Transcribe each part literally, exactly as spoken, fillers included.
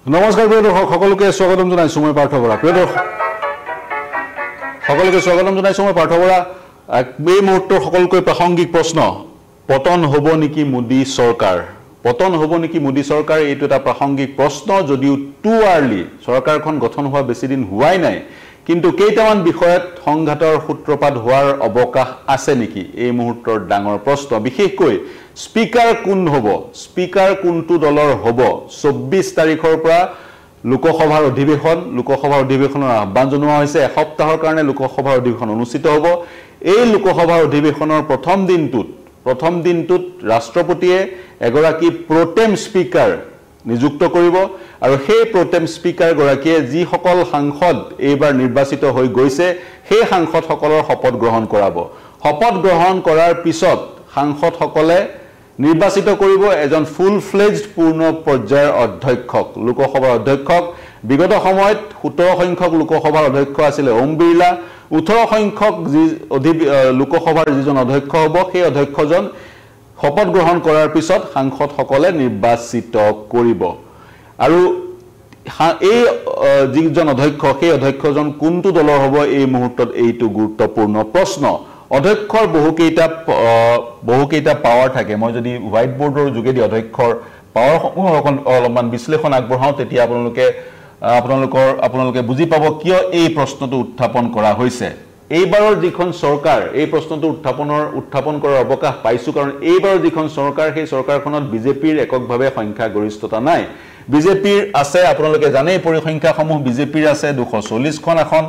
নমস্কাৰ প্ৰিয় দৰ্শক সকলোকে স্বাগতম জনাইছো মই পাৰ্থ বৰা প্ৰিয় দৰ্শক সকলোকে স্বাগতম জনাইছো মই পাৰ্থ বৰা এই মুহূৰ্তৰ সকলোকৈ প্ৰাসংগিক প্ৰশ্ন পতন হ'ব নেকি মোদী চৰকাৰ পতন হ'ব নেকি মোদী চৰকাৰ এইটো এটা প্ৰাসংগিক প্ৰশ্ন যদিও টু আৰ্লি চৰকাৰখন গঠন হোৱা বেছি দিন হোৱাই নাই কিন্তু কেইটামান বিষয়ত সংঘাতৰ সূত্ৰপাত হোৱাৰ অৱকাশ আছে নেকি এই মুহূৰ্তৰ ডাঙৰ প্ৰশ্ন বিশেষকৈ স্পিকাৰ কোন হ'ব স্পিকাৰ কোনটো দলৰ হ'ব চৌব্বিছ তাৰিখৰ পৰা লোকসভাৰ অধিৱেশন লোকসভাৰ অধিৱেশনৰ আহ্বান জনোৱা হৈছে এসপ্তাহৰ কাৰণে লোকসভাৰ অধিৱেশন অনুষ্ঠিত হ'ব এই লোকসভাৰ অধিৱেশনৰ প্ৰথম দিনটোত প্ৰথম দিনটোত ৰাষ্ট্ৰপতিয়ে এগৰাকী প্ৰটেম স্পিকাৰ নিযুক্ত কৰিব আৰু সেই প্ৰটেম স্পিকাৰ গৰাকীয়ে যি সকল সাংসদ এইবাৰ নিৰ্বাচিত হৈ গৈছে সেই সাংসদসকলৰ শপত গ্ৰহণ কৰাব শপত গ্ৰহণ কৰাৰ পিছত সাংসদসকলে নিৰ্বাচিত কৰিব এজন ফুল ফ্লেজড পূৰ্ণ পৰ্যায়ৰ অধ্যক্ষক লোকসভাৰ অধ্যক্ষক বিগত সময়ত সোতৰ সংখ্যক লোকসভাৰ অধ্যক্ষ আছিল ওম বিৰলা ওঠৰ সংখ্যক যি লোকসভাৰ যিজন অধ্যক্ষ হ'ব সেই অধ্যক্ষজন শপত গ্ৰহণ কৰাৰ পিছত সাংসদসকলে নিৰ্বাচিত কৰিব আৰু এই যিজন অধ্যক্ষ সেই অধ্যক্ষজন কোনটো দলৰ হ'ব এই মুহূৰ্তত এইটো গুৰুত্বপূৰ্ণ প্ৰশ্ন অধ্যক্ষৰ বহুকেইটা বহুকেইটা পাৱাৰ থাকে মই যদি হোৱাইট বোৰ্ডৰ যোগেদি অধ্যক্ষৰ পাৱাৰসমূহ অলপমান বিশ্লেষণ আগবঢ়াওঁ তেতিয়া আপোনালোকে আপোনালোকৰ আপোনালোকে বুজি পাব কিয় এই প্ৰশ্নটো উত্থাপন কৰা হৈছে এইবাৰৰ যিখন চৰকাৰ এই প্ৰশ্নটো উত্থাপনৰ উত্থাপন কৰাৰ অৱকাশ পাইছো কাৰণ এইবাৰৰ যিখন চৰকাৰ সেই চৰকাৰখনত বিজেপিৰ এককভাৱে সংখ্যা গৰিষ্ঠতা নাই বিজেপিৰ আছে আপোনালোকে জানে পৰিসংখ্যাসমূহ বিজেপিৰ আছে দুশ চল্লিছখন আসন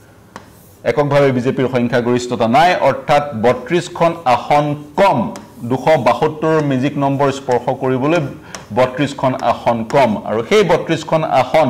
এককভাৱে বিজেপিৰ সংখ্যা গৰিষ্ঠতা নাই অৰ্থাৎ বত্ৰিশখন আসন কম দুশ বাসত্তৰ মেজিক নম্বৰ স্পৰ্শ কৰিবলৈ বত্ৰিশখন আসন কম আৰু সেই বত্ৰিশখন আসন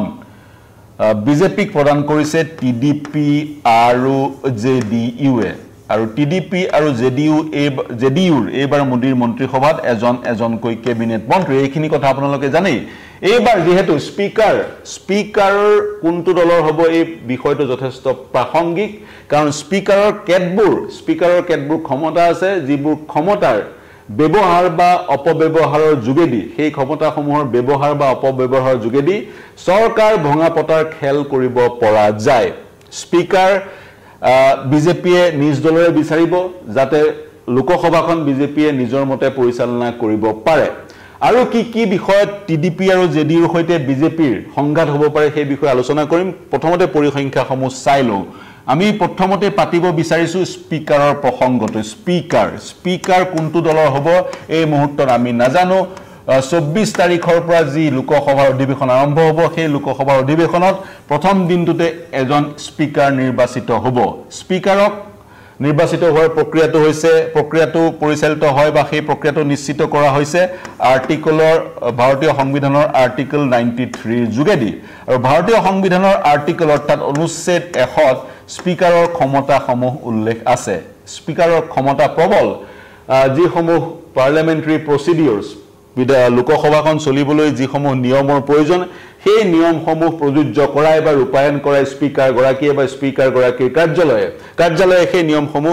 বিজেপিক প্ৰদান কৰিছে টিডিপি আৰু জেডিইউৱে আৰু টিডিপি আৰু জেডিইউ এই জেডিইউৰ এইবাৰ মোদীৰ মন্ত্ৰীসভাত এজন এজনকৈ কেবিনেট মন্ত্ৰী এইখিনি কথা আপোনালোকে জানেই এইবাৰ যেহেতু স্পিকাৰ স্পিকাৰৰ কোনটো দলৰ হ'ব এই বিষয়টো যথেষ্ট প্ৰাসংগিক কাৰণ স্পিকাৰৰ কেতবোৰ স্পিকাৰৰ কেতবোৰ ক্ষমতা আছে যিবোৰ ক্ষমতাৰ ব্যৱহাৰ বা অপব্যৱহাৰৰ যোগেদি সেই ক্ষমতাসমূহৰ ব্যৱহাৰ বা অপব্যৱহাৰৰ যোগেদি চৰকাৰ ভঙা পতাৰ খেল কৰিব পৰা যায় স্পিকাৰ বিজেপিয়ে নিজ দলৰে বিচাৰিব যাতে লোকসভাখন বিজেপিয়ে নিজৰ মতে পৰিচালনা কৰিব পাৰে আৰু কি কি বিষয়ত টিডিপি আৰু জেডিইউৰ সৈতে বিজেপিৰ সংঘাত হ'ব পাৰে সেই বিষয়ে আলোচনা কৰিম প্ৰথমতে পৰিসংখ্যাসমূহ চাই লওঁ আমি প্ৰথমতে পাতিব বিচাৰিছো স্পিকাৰৰ প্ৰসংগটো স্পিকাৰ স্পিকাৰ কোনটো দলৰ হ'ব এই মুহূৰ্তত আমি নাজানো চৌব্বিছ তাৰিখৰ পৰা যি লোকসভাৰ অধিৱেশন আৰম্ভ হ'ব সেই লোকসভাৰ অধিৱেশনত প্ৰথম দিনটোতে এজন স্পিকাৰ নিৰ্বাচিত হ'ব স্পিকাৰক নিৰ্বাচিত হোৱাৰ প্ৰক্ৰিয়াটো হৈছে প্ৰক্ৰিয়াটো পৰিচালিত হয় বা সেই প্ৰক্ৰিয়াটো নিশ্চিত কৰা হৈছে আৰ্টিকলৰ ভাৰতীয় সংবিধানৰ আৰ্টিকল নাইণ্টি থ্ৰীৰ যোগেদি আৰু ভাৰতীয় সংবিধানৰ আৰ্টিকল অৰ্থাৎ অনুচ্ছেদ এশত স্পিকাৰৰ ক্ষমতাসমূহ উল্লেখ আছে স্পিকাৰৰ ক্ষমতা প্ৰবল যিসমূহ পাৰ্লিয়ামেণ্টাৰী প্ৰচিডিউৰছ লোকসভাখন চলিবলৈ যিসমূহ নিয়মৰ প্ৰয়োজন সেই নিয়মসমূহ প্ৰযোজ্য কৰাই বা ৰূপায়ণ কৰাই স্পিকাৰ গৰাকীয়ে বা স্পিকাৰ গৰাকীৰ কাৰ্যালয়ে কাৰ্যালয়ে সেই নিয়মসমূহ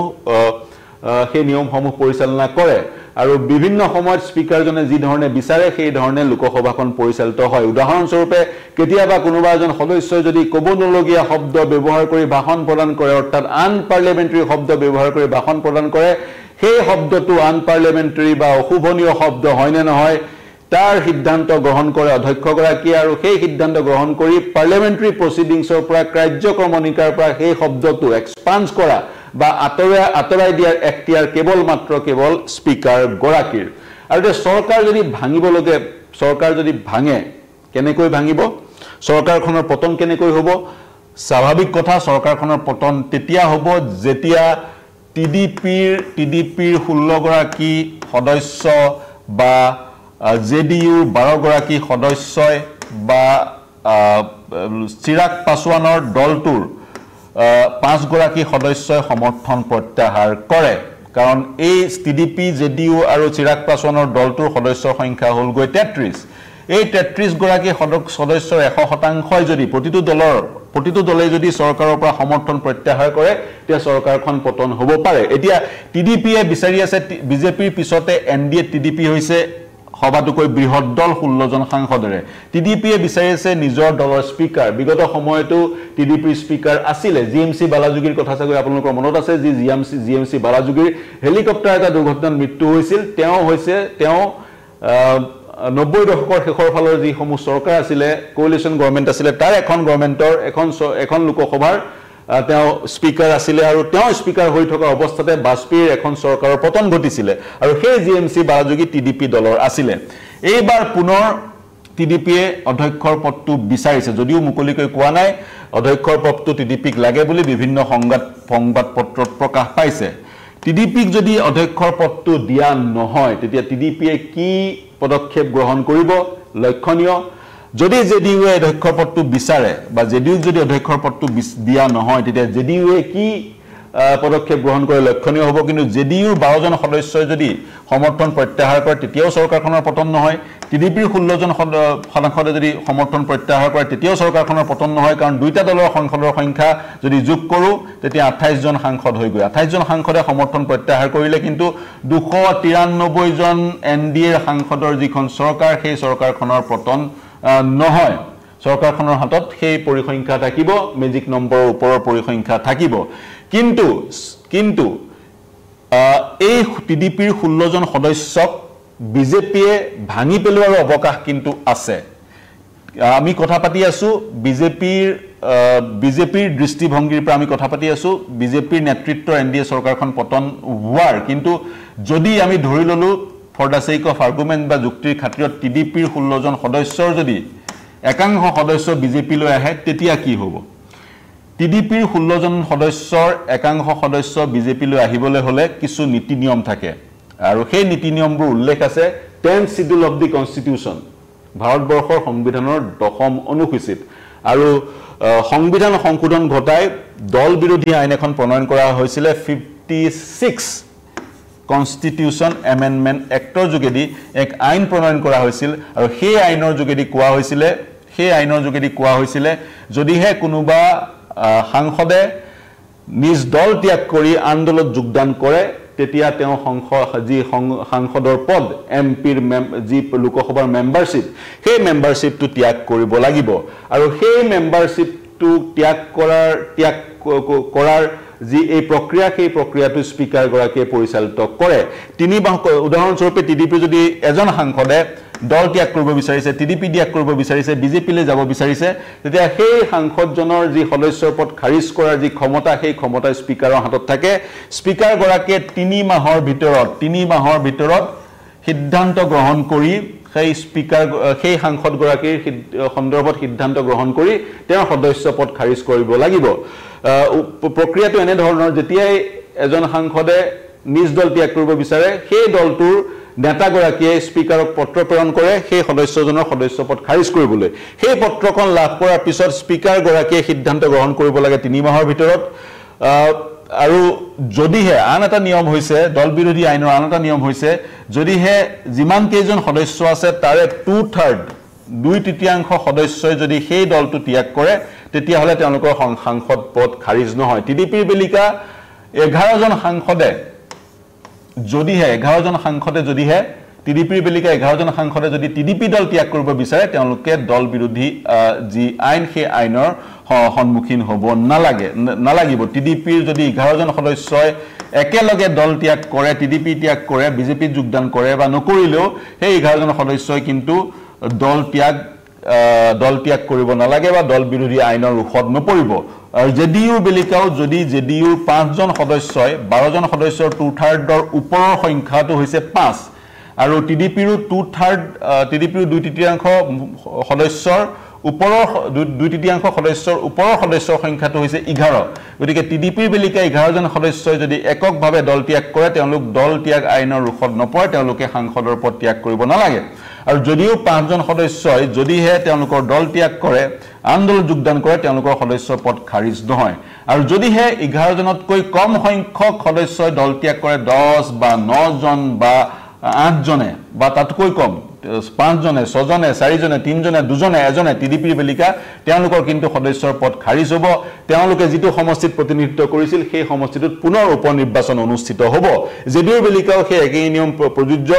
সেই নিয়মসমূহ পৰিচালনা কৰে আৰু বিভিন্ন সময়ত স্পিকাৰজনে যি ধৰণে বিচাৰে সেই ধৰণে লোকসভাখন পৰিচালিত হয় উদাহৰণস্বৰূপে কেতিয়াবা কোনোবা এজন সদস্যই যদি ক'ব নলগীয়া শব্দ ব্যৱহাৰ কৰি ভাষণ প্ৰদান কৰে অৰ্থাৎ আন পাৰ্লিয়ামেণ্টাৰী শব্দ ব্যৱহাৰ কৰি ভাষণ প্ৰদান কৰে সেই শব্দটো আন পাৰ্লিয়ামেণ্টাৰী বা অশুভনীয় শব্দ হয়নে নহয় তাৰ সিদ্ধান্ত গ্ৰহণ কৰে অধ্যক্ষগৰাকীয়ে আৰু সেই সিদ্ধান্ত গ্ৰহণ কৰি পাৰ্লিয়ামেণ্টাৰী প্ৰচিডিংছৰ পৰা কাৰ্যক্ৰমণিকাৰ পৰা সেই শব্দটো এক্সপান্স কৰা বা আঁতৰাই আঁতৰাই দিয়াৰ এখতিয়াৰ কেৱল মাত্ৰ কেৱল স্পিকাৰ গৰাকীৰ আৰু চৰকাৰ যদি ভাঙিবলগীয়া চৰকাৰ যদি ভাঙে কেনেকৈ ভাঙিব চৰকাৰখনৰ পতন কেনেকৈ হ'ব স্বাভাৱিক কথা চৰকাৰখনৰ পতন তেতিয়া হ'ব যেতিয়া টিডিপিৰ টিডিপিৰ ষোল্ল গৰাকী সদস্য বা জেডিইউৰ বাৰ গৰাকী সদস্যই বা চিৰাগ পাছোৱানৰ দলটোৰ পাঁচ গৰাকী সদস্যই সমৰ্থন প্ৰত্যাহাৰ কৰে কাৰণ এই টিডিপি জেডিইউ আৰু চিৰাগ পাছোৱানৰ দলটোৰ সদস্যৰ সংখ্যা হ'লগৈ তেত্ৰিছ এই তেত্ৰিছ গৰাকী সদস্যৰ এশ শতাংশই যদি প্ৰতিটো দলৰ প্ৰতিটো দলে যদি চৰকাৰৰ পৰা সমৰ্থন প্ৰত্যাহাৰ কৰে তেতিয়া চৰকাৰখন পতন হ'ব পাৰে এতিয়া টিডিপিয়ে বিচাৰি আছে বিজেপিৰ পিছতে এনডিএ টিডিপি হৈছে সবাতোকৈ বৃহৎ দল ষোল্ল জন সাংসদৰে টিডিপিয়ে বিচাৰিছে নিজৰ দলৰ স্পিকাৰ বিগত সময়তো টিডিপিৰ স্পিকাৰ আছিল জিএমসি বালাজুগীৰ কথা চাগৈ আপোনালোকৰ মনত আছে যি জিএমসি জিএমসি বালাজুগীৰ হেলিকপ্টাৰ এটা দুৰ্ঘটনাত মৃত্যু হৈছিল তেওঁ হৈছে তেওঁ নব্বৈ দশকৰ শেষৰ ফালৰ যি সমূহ চৰকাৰ আছিল কোয়ালিশন গভৰ্নমেন্ট আছিল তাৰ এখন গভৰ্নমেন্টৰ এখন এখন লোকসভাৰ তেওঁ স্পিকাৰ আছিল আৰু তেওঁ স্পিকাৰ হৈ থকা অৱস্থাতে বাজপেয়ীৰ এখন চৰকাৰৰ পতন ঘটিছিল আৰু সেই জিএমসি বালাজুগী টিডিপি দলৰ আছিল এইবাৰ পুনৰ টিডিপিয়ে অধ্যক্ষৰ পদটো বিচাৰিছে যদিও মুকলিকৈ কোৱা নাই অধ্যক্ষৰ পদটো টিডিপিক লাগে বুলি বিভিন্ন সংবাদ সংবাদ পত্ৰত প্ৰকাশ পাইছে টিডিপিক যদি অধ্যক্ষৰ পদটো দিয়া নহয় তেতিয়া টিডিপিয়ে কি পদক্ষেপ গ্ৰহণ কৰিব লক্ষণীয় যদি জেডিইউৱে অধ্যক্ষৰ পদটো বিচাৰে বা জেডিইউক যদি অধ্যক্ষৰ পদটো দিয়া নহয় তেতিয়া জেডিইউৱে কি পদক্ষেপ গ্ৰহণ কৰে লক্ষণীয় হ'ব কিন্তু জেডিইউৰ বাৰ জন সদস্যই যদি সমৰ্থন প্ৰত্যাহাৰ কৰে তেতিয়াও চৰকাৰখনৰ পতন নহয় টিডিপিৰ ষোল্ল জন সাংসদে যদি সমৰ্থন প্ৰত্যাহাৰ কৰে তেতিয়াও চৰকাৰখনৰ পতন নহয় কাৰণ দুইটা দলৰ সাংসদৰ সংখ্যা যদি যোগ কৰো তেতিয়া আঠাইশ জন সাংসদ হৈ গৈ আঠাইশ জন সাংসদে সমৰ্থন প্ৰত্যাহাৰ কৰিলে কিন্তু দুশ তিৰানব্বৈ জন এনডিএৰ সাংসদৰ যিখন চৰকাৰ সেই চৰকাৰখনৰ পতন নহয় চৰকাৰখনৰ হাতত সেই পৰিসংখ্যা থাকিব মেজিক নম্বৰৰ ওপৰৰ পৰিসংখ্যা থাকিব কিন্তু কিন্তু এই টিডিপিৰ ষোল্ল জন সদস্যক বিজেপিয়ে ভাঙি পেলোৱাৰ অৱকাশ কিন্তু আছে আমি কথা পাতি আছো বিজেপিৰ বিজেপিৰ দৃষ্টিভংগীৰ পৰা আমি কথা পাতি আছো বিজেপিৰ নেতৃত্বৰ এনডিএ চৰকাৰখন পতন হোৱাৰ কিন্তু যদি আমি ধৰি ললো for the sake of argument বা যুক্তিৰ খাতিৰত টিডিপিৰ ষোল্ল জন সদস্যৰ যদি একাংশ সদস্য বিজেপি লৈ আহে তেতিয়া কি হ'ব টিডিপিৰ ষোল্ল জন সদস্যৰ একাংশ সদস্য বিজেপি লৈ আহিবলৈ হলে কিছু নীতি নিয়ম থাকে আৰু সেই নীতি নিয়মবোৰ উল্লেখ আছে tenth schedule of the constitution ভাৰতবৰ্ষৰ সংবিধানৰ দশম অনুসূচিত আৰু সংবিধান সংশোধন ঘটাই দল বিৰোধী আইন এখন প্ৰণয়ন কৰা হৈছিল fifty-six কনস্টিটিউশন এমেন্ডমেন্ট এক্টৰ যোগেদি এক আইন প্ৰণয়ন কৰা হৈছিল আৰু সেই আইনৰ যোগেদি কোৱা হৈছিল সেই আইনৰ যোগেদি কোৱা হৈছিল যদিহে কোনোবা সাংসদে নিজ দল ত্যাগ কৰি আন্দোলনত যোগদান কৰে তেতিয়া তেওঁ যি সাংসদৰ পদ এমপিৰ যি লোকসভাৰ মেম্বাৰশিপ সেই মেম্বাৰশিপটো ত্যাগ কৰিব লাগিব আৰু সেই মেম্বাৰশিপটো ত্যাগ কৰাৰ ত্যাগ কৰাৰ যি এই প্ৰক্ৰিয়া সেই প্ৰক্ৰিয়াটো স্পিকাৰ গৰাকীয়ে পৰিচালিত কৰে তিনি উদাহৰণস্বৰূপে টিডিপি যদি এজন সাংসদে দল ত্যাগ কৰিব বিচাৰিছে টিডিপি ত্যাগ কৰিব বিচাৰিছে বিজেপিলৈ যাব বিচাৰিছে তেতিয়া সেই সাংসদজনৰ যি সদস্যৰ পদ খাৰিজ কৰাৰ যি ক্ষমতা সেই ক্ষমতা স্পিকাৰৰ হাতত থাকে স্পিকাৰ গৰাকীয়ে তিনি মাহৰ ভিতৰত তিনি মাহৰ ভিতৰত সিদ্ধান্ত গ্ৰহণ কৰি সেই স্পিকাৰ সেই সাংসদ গৰাকীৰ সন্দৰ্ভত সিদ্ধান্ত গ্ৰহণ কৰি তেওঁৰ সদস্য পদ খাৰিজ কৰিব লাগিব প্ৰক্ৰিয়াটো এনে ধৰণৰ যেতিয়াই এজন সাংসদে নিজ দল ত্যাগ কৰিব বিচাৰে সেই দলটোৰ নেতা গৰাকীয়ে স্পিকাৰক পত্ৰ প্ৰেৰণ কৰে সেই সদস্যজনৰ সদস্য পদ খাৰিজ কৰিবলৈ সেই পত্ৰখন লাভ কৰাৰ পিছত স্পিকাৰ গৰাকীয়ে সিদ্ধান্ত গ্ৰহণ কৰিব লাগে তিনি মাহৰ ভিতৰত আৰু যদিহে আন এটা নিয়ম হৈছে দল বিৰোধী আইনৰ আন এটা নিয়ম হৈছে যদিহে যিমান কেইজন সদস্য আছে তাৰে টু থাৰ্ড দুই তৃতীয়াংশ সদস্যই যদি সেই দলটো ত্যাগ কৰে তেতিয়া হলে তেওঁলোকৰ সাংসদ পদ খাৰিজ নহয় টিডিপিৰ বেলিকা এঘাৰ জন সাংসদে যদিহে এঘাৰ জন সাংসদে যদিহে টিডিপিৰ বেলিকা এঘাৰ জন সাংসদে যদি টিডিপি দল ত্যাগ কৰিব বিচাৰে তেওঁলোকে দল বিৰোধী যি আইন সেই আইনৰ সন্মুখীন হ'ব নালাগে নালাগিব টিডিপিৰ যদি এঘাৰ জন সদস্যই একেলগে দল ত্যাগ কৰে টিডিপি ত্যাগ কৰে বিজেপিত যোগদান কৰে বা নকৰিলেও সেই এঘাৰ জন সদস্যই কিন্তু দল ত্যাগ দল ত্যাগ কৰিব নালাগে বা দল বিৰোধী আইনৰ ৰুখত নপৰিব আৰু জেডিইউৰ বেলিকাও যদি জেডিইউৰ পাঁচ জন সদস্যই বাৰ জন সদস্যৰ টু থাৰ্ডৰ ওপৰৰ সংখ্যাটো হৈছে পাঁচ আৰু টিডিপিৰো টু থাৰ্ড টিডিপিৰ দুই তৃতীয়াংশ সদস্যৰ ওপৰৰ দুই তৃতীয়াংশ সদস্যৰ ওপৰৰ সদস্যৰ সংখ্যাটো হৈছে এঘাৰ গতিকে টিডিপিৰ বেলিকা এঘাৰ জন সদস্যই যদি এককভাৱে দল ত্যাগ কৰে তেওঁলোক দল ত্যাগ আইনৰ ৰুখত নপৰে তেওঁলোকে সাংসদৰ পদ ত্যাগ কৰিব নালাগে আৰু যদিও পাঁচজন সদস্যই যদিহে তেওঁলোকৰ দল ত্যাগ কৰে আন্দোলনত যোগদান কৰে তেওঁলোকৰ সদস্য পদ খাৰিজ নহয় আৰু যদিহে এঘাৰ জনতকৈ কম সংখ্যক সদস্যই দল ত্যাগ কৰে দহ বা ন জন বা আঠ জনে বা তাতকৈ কম পাঁচ জনে ছজনে চাৰি জনে তিন জনে দুজনে এজনে টিডিপিৰ বেলিকা তেওঁলোকৰ কিন্তু সদস্যৰ পদ খাৰিজ হ'ব তেওঁলোকে যিটো সমষ্টিত প্ৰতিনিধিত্ব কৰিছিল সেই সমষ্টিটোত পুনৰ উপ নিৰ্বাচন অনুষ্ঠিত হ'ব জেডিইউৰ বেলিকাও সেই একেই নিয়ম প্ৰযোজ্য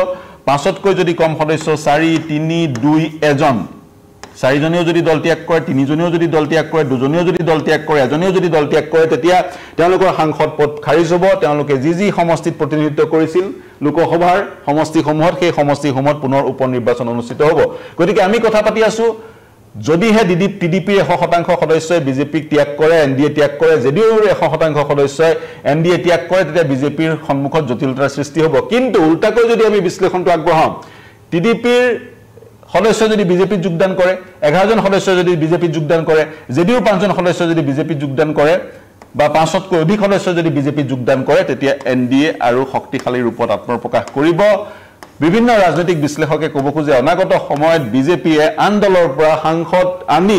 পাঁচতকৈ যদি কম সদস্য চাৰি তিনি দুই এজন চাৰিজনেও যদি দল ত্যাগ কৰে তিনিজনেও যদি দল ত্যাগ কৰে দুজনেও যদি দল ত্যাগ কৰে এজনেও যদি দল ত্যাগ কৰে তেতিয়া তেওঁলোকৰ সাংসদ পদ খাৰিজ হ'ব তেওঁলোকে যি যি সমষ্টিত প্ৰতিনিধিত্ব কৰিছিল লোকসভাৰ সমষ্টিসমূহত সেই সমষ্টিসমূহত পুনৰ উপ নিৰ্বাচন অনুষ্ঠিত হ'ব গতিকে আমি কথা পাতি আছো যদিহে টিডিপিৰ এশ শতাংশ সদস্যই বিজেপিক ত্যাগ কৰে এনডিএ ত্যাগ কৰে যদিও এশ শতাংশ সদস্যই এনডিএ ত্যাগ কৰে তেতিয়া বিজেপিৰ সন্মুখত জটিলতাৰ সৃষ্টি হ'ব কিন্তু উল্টাকৈ যদি আমি বিশ্লেষণটো আগবঢ়াম টিডিপিৰ সদস্য যদি বিজেপিত যোগদান কৰে এঘাৰ জন সদস্য যদি বিজেপিত যোগদান কৰে যদিও পাঁচ জন সদস্য যদি বিজেপিত যোগদান কৰে বা পাঁচতকৈ অধিক সদস্য যদি বিজেপিত যোগদান কৰে তেতিয়া এনডিএ আৰু শক্তিশালী ৰূপত আত্মপ্ৰকাশ কৰিব বিভিন্ন ৰাজনৈতিক বিশ্লেষকে ক'ব খোজে অনাগত সময়ত বিজেপিয়ে আন দলৰ পৰা সাংসদ আনি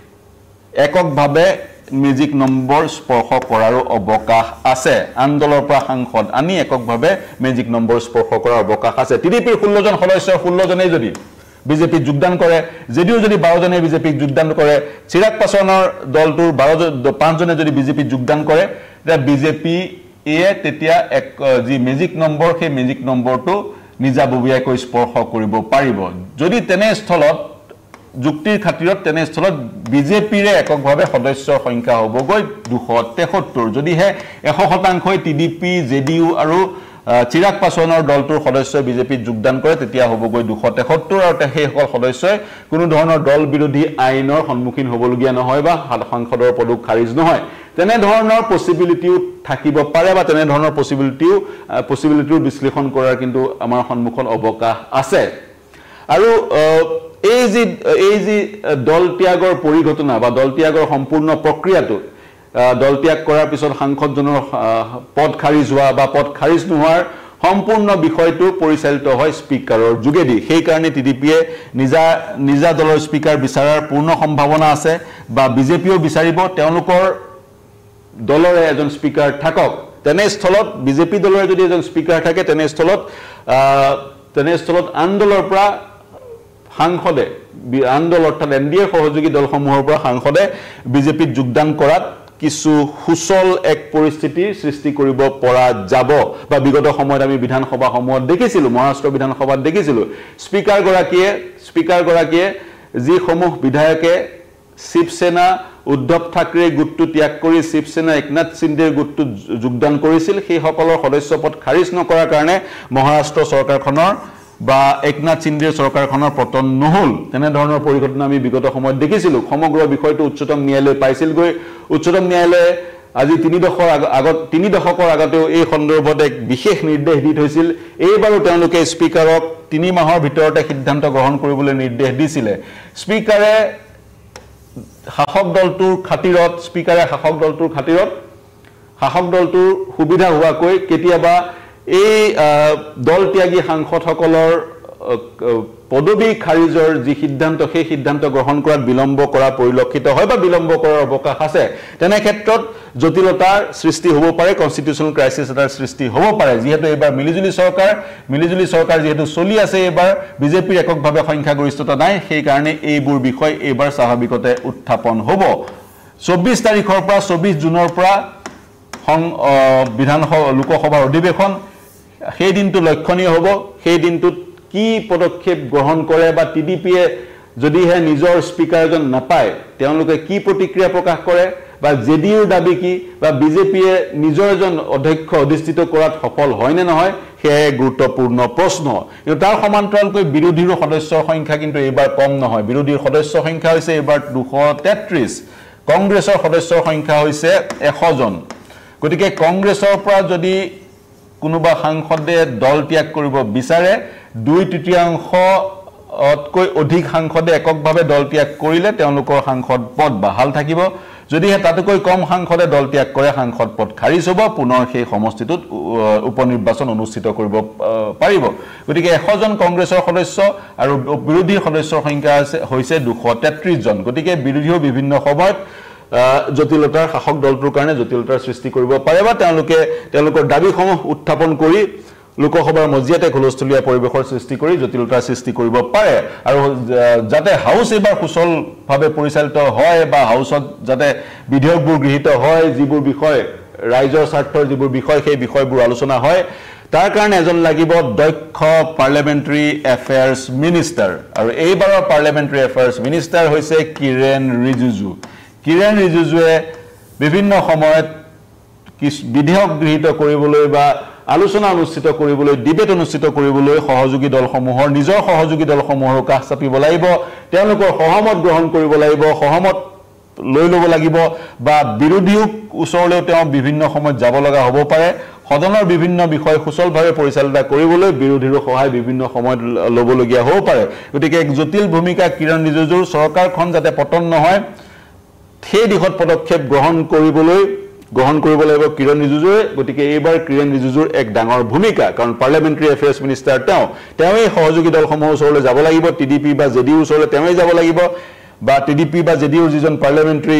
এককভাৱে মেজিক নম্বৰ স্পৰ্শ কৰাৰ অৱকাশ আছে আন দলৰ পৰা সাংসদ আনি এককভাৱে মেজিক নম্বৰ স্পৰ্শ কৰাৰ অৱকাশ আছে টিডিপিৰ ষোল্ল জন সদস্য ষোল্ল জনেই যদি বিজেপিত যোগদান কৰে যদিও যদি বাৰ জনে বিজেপিত যোগদান কৰে চিৰাগ পাছৱানৰ দলটোৰ বাৰ পাঁচ জনে যদি বিজেপিত যোগদান কৰে তেতিয়া বিজেপি এ তেতিয়া এক যি মেজিক নম্বৰ সেই মেজিক নম্বৰটো নিজাববীয়াকৈ স্পৰ্শ কৰিব পাৰিব যদি তেনে স্থলত যুক্তিৰ খাতিৰত তেনে স্থলত বিজেপিৰে এককভাৱে সদস্যৰ সংখ্যা হ'বগৈ দুশ তেসত্তৰ যদিহে এশ শতাংশই টিডিপি জেডিইউ আৰু চিৰাগ পাছৱানৰ দলটোৰ সদস্যই বিজেপিত যোগদান কৰে তেতিয়া হ'বগৈ দুশ তেসত্তৰ আৰু সেইসকল সদস্যই কোনো ধৰণৰ দল বিৰোধী আইনৰ সন্মুখীন হ'বলগীয়া নহয় বা সাংসদৰ পদক খাৰিজ নহয় তেনে ধৰণৰ পসিবিলিটিও থাকিব পাৰে বা তেনে ধৰণৰ পসিবিলিটিও পসিবিলিটিও বিশ্লেষণ কৰাৰ কিন্তু আমাৰ সন্মুখত অৱকাশ আছে আৰু এই যি এই যি দল ত্যাগৰ পৰিঘটনা বা দল ত্যাগৰ সম্পূৰ্ণ প্ৰক্ৰিয়াটো দল ত্যাগ কৰাৰ পিছত সাংসদজনৰ পদ খাৰিজ হোৱা বা পদ খাৰিজ নোহোৱাৰ সম্পূৰ্ণ বিষয়টো পৰিচালিত হয় স্পিকাৰৰ যোগেদি সেই কাৰণে টিডিপিয়ে নিজা নিজা দলৰ স্পিকাৰ বিচাৰাৰ পূৰ্ণ সম্ভাৱনা আছে বা বিজেপিও বিচাৰিব তেওঁলোকৰ দলৰে এজন স্পিকাৰ থাকক তেনে স্থলত বিজেপি দলৰে যদি এজন স্পিকাৰ থাকে তেনে স্থলত তেনে স্থলত আন দলৰ পৰা সাংসদে আন দল অৰ্থাৎ এনডিএৰ সহযোগী দলসমূহৰ পৰা সাংসদে বিজেপিত যোগদান কৰাত কিছু সুচল এক পৰিস্থিতিৰ সৃষ্টি কৰিব পৰা যাব বা বিগত সময়ত আমি বিধানসভা সমূহত দেখিছিলো মহাৰাষ্ট্ৰ বিধানসভাত দেখিছিলো স্পিকাৰ গৰাকীয়ে স্পিকাৰ গৰাকীয়ে যি সমূহ বিধায়কে শিৱসেনা উদ্ধৱ ঠাকৰে গুটটো ত্যাগ কৰি শিৱসেনা একনাথ সিন্ধেৰ গুটটো যোগদান কৰিছিল সেই সকলৰ সদস্য পদ খাৰিজ নকৰাৰ কাৰণে মহাৰাষ্ট্ৰ চৰকাৰখনৰ বা একনাথ সিন্ধেৰ চৰকাৰখনৰ পতন নহল তেনে ধৰণৰ পৰিঘটনা আমি বিগত সময়ত দেখিছিলো সমগ্ৰ বিষয়টো উচ্চতম ন্যায়ালয় পাইছিল গৈ উচ্চতম ন্যায়ালয়ে আজি তিনি দশকৰ আগত তিনি দশকৰ আগতেও এই সন্দৰ্ভত এক বিশেষ নিৰ্দেশ দি থৈছিল এইবাৰো তেওঁলোকে স্পিকাৰক তিনি মাহৰ ভিতৰতে সিদ্ধান্ত গ্ৰহণ কৰিবলৈ নিৰ্দেশ দিছিলে স্পিকাৰে শাসক দলটোৰ খাতিৰত স্পিকাৰে শাসক দলটোৰ খাতিৰত শাসক দলটোৰ সুবিধা হোৱাকৈ কেতিয়াবা এই দল ত্যাগী সাংসদসকলৰ পদবী খাৰিজৰ যি সিদ্ধান্ত সেই সিদ্ধান্ত গ্ৰহণ কৰাত বিলম্ব কৰা পৰিলক্ষিত হয় বা বিলম্ব কৰাৰ অৱকাশ আছে তেনে ক্ষেত্ৰত জটিলতাৰ সৃষ্টি হ'ব পাৰে কনষ্টিটিউচনেল ক্ৰাইচিছ এটাৰ সৃষ্টি হ'ব পাৰে যিহেতু এইবাৰ মিলিজুলি চৰকাৰ মিলিজুলি চৰকাৰ যিহেতু চলি আছে এইবাৰ বিজেপিৰ এককভাৱে সংখ্যাগৰিষ্ঠতা নাই সেই কাৰণে এইবোৰ বিষয় এইবাৰ স্বাভাৱিকতে উত্থাপন হ'ব চৌব্বিছ তাৰিখৰ পৰা চৌব্বিছ জুনৰ পৰা বিধানসভা লোকসভাৰ অধিৱেশন সেই দিনটো লক্ষণীয় হ'ব সেই দিনটোত কি পদক্ষেপ গ্ৰহণ কৰে বা টিডিপিয়ে যদিহে নিজৰ স্পিকাৰ এজন নাপায় তেওঁলোকে কি প্ৰতিক্ৰিয়া প্ৰকাশ কৰে বা জেডিইউৰ দাবী কি বা বিজেপিয়ে নিজৰ এজন অধ্যক্ষ অধিষ্ঠিত কৰাত সফল হয় নে নহয় সেয়া গুৰুত্বপূৰ্ণ প্ৰশ্ন কিন্তু তাৰ সমান্তৰালকৈ বিৰোধীৰ সদস্যৰ সংখ্যা কিন্তু এইবাৰ কম নহয় বিৰোধীৰ সদস্যৰ সংখ্যা হৈছে এইবাৰ দুশ তেত্ৰিছ কংগ্ৰেছৰ সদস্যৰ সংখ্যা হৈছে এশ জন গতিকে কংগ্ৰেছৰ পৰা যদি কোনোবা সাংসদে দল ত্যাগ কৰিব বিচাৰে দুই তৃতীয়াংশতকৈ অধিক সাংসদে এককভাৱে দল ত্যাগ কৰিলে তেওঁলোকৰ সাংসদ পদ বাহাল থাকিব যদিহে তাতকৈ কম সাংসদে দল ত্যাগ কৰে সাংসদ পদ খাৰিজ হ'ব পুনৰ সেই সমষ্টিটোত উপ নিৰ্বাচন অনুষ্ঠিত কৰিব পাৰিব গতিকে এশ জন কংগ্ৰেছৰ সদস্য আৰু বিৰোধী সদস্যৰ সংখ্যা হৈছে দুশ তেত্ৰিছ জন গতিকে বিৰোধীও বিভিন্ন সময়ত জটিলতাৰ শাসক দলটোৰ কাৰণে জটিলতাৰ সৃষ্টি কৰিব পাৰে বা তেওঁলোকে তেওঁলোকৰ দাবীসমূহ উত্থাপন কৰি লোকসভাৰ মজিয়াতে হুলস্থুলীয়া পৰিৱেশৰ সৃষ্টি কৰি জটিলতাৰ সৃষ্টি কৰিব পাৰে আৰু যাতে হাউস এবাৰ সুচলভাৱে পৰিচালিত হয় বা হাউসত যাতে বিধেয়কবোৰ গৃহীত হয় যিবোৰ বিষয় ৰাইজৰ স্বাৰ্থৰ যিবোৰ বিষয় সেই বিষয়বোৰ আলোচনা হয় তাৰ কাৰণে এজন লাগিব দক্ষ পাৰ্লামেণ্টাৰী এফেয়াৰ্ছ মিনিষ্টাৰ আৰু এইবাৰৰ পাৰ্লামেণ্টাৰী এফেয়াৰ্ছ মিনিষ্টাৰ হৈছে কিৰেণ ৰিজিজু কিৰেণ ৰিজিজুৱে বিভিন্ন সময়ত বিধেয়ক গৃহীত কৰিবলৈ বা আলোচনা অনুষ্ঠিত কৰিবলৈ ডিবেট অনুষ্ঠিত কৰিবলৈ সহযোগী দলসমূহৰ নিজৰ সহযোগী দলসমূহৰ কাষ চাপিব লাগিব তেওঁলোকৰ সহমত গ্ৰহণ কৰিব লাগিব সহমত লৈ ল'ব লাগিব বা বিৰোধীও ওচৰলৈ তেওঁ বিভিন্ন সময়ত যাব লগা হ'ব পাৰে সদনৰ বিভিন্ন বিষয় সুচলভাৱে পৰিচালনা কৰিবলৈ বিৰোধীৰ সহায় বিভিন্ন সময়ত ল'বলগীয়া হ'ব পাৰে গতিকে এক জটিল ভূমিকা কিৰণ ৰিজিজুৰ চৰকাৰখন যাতে পতন নহয় সেই দিশত পদক্ষেপ গ্ৰহণ কৰিবলৈ গ্ৰহণ কৰিব লাগিব কিৰণ ৰিজিজুৱে গতিকে এইবাৰ কিৰণ ৰিজিজুৰ এক ডাঙৰ ভূমিকা কাৰণ পাৰ্লামেণ্টাৰী এফেয়াৰ্ছ মিনিষ্টাৰ তেওঁ তেওঁই সহযোগী দলসমূহৰ ওচৰলৈ যাব লাগিব টিডিপি বা জেডিইউৰ ওচৰলৈ তেওঁই যাব লাগিব বা টিডিপি বা জেডিইউৰ যিজন পাৰ্লামেণ্টাৰী